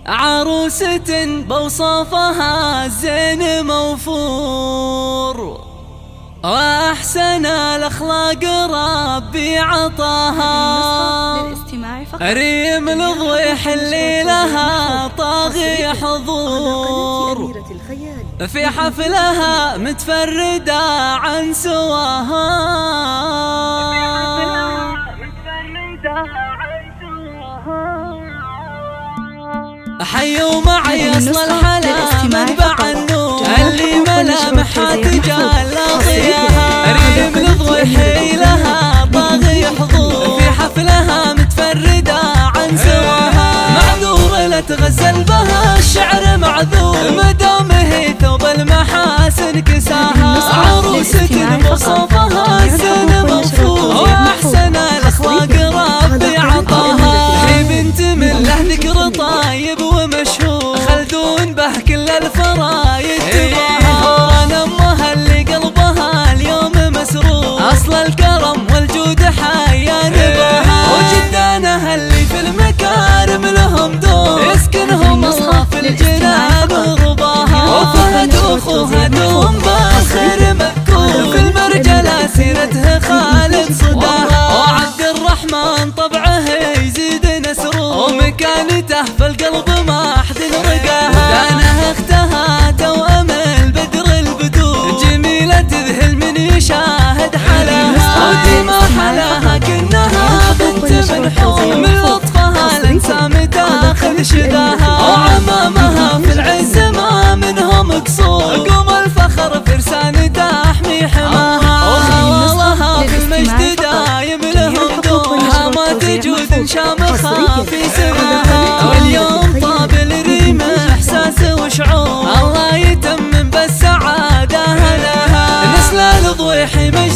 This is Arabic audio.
عروسة بوصفها الزين موفور، وأحسن الأخلاق ربي عطاها. ريم الضويح اللي لها طاغي حضور، في حفلها متفردة عن سواها. حيوا معي أصل الحلا منبع النور، اللي ملامحها تجلى ضياها. ريم الضويحي لها طاغي حضور، في حفلها متفردة عن سواها. معذورة لا تغزل بها الشعر معذور، مدام هي ثوب المحاسن كساها. عروسة بوصفها الزين موفور، وأحسن الأخلاق ربي عطاها. هي بنت من له ذكر طيب ومشهور، خلدون به كل الفرايد تباها. أنا أمها اللي قلبها اليوم مسرور، أصل الكرم والجود حيا نباها. وجدانها اللي في المكارم لهم دور، يسكنهم الله في الجنان ورباها. وفهد أخوها دوم باخر مذكور، في المرجلة سيرته خالد صداها. وعبد الرحمن طبعه يزيد نسرور، ومكانته في القلب ما حد رقاها. دانها اختها توأم البدر البدور، جميلة تذهل من يشاهد حلاها. ودي ما حلاها كنها بنت منحور، من لطفها الانسام تاخذ شذاها. وعمامها في العز ما منهم قصور، قوم الفخر فرسان تحمي حماها. وخوالها في المجد دايم لهم دور، ما تجود شامخة في سماها. واليوم طاب الريم احساس وشعور، الله يتمم بالسعادة لها. نسل الضويحي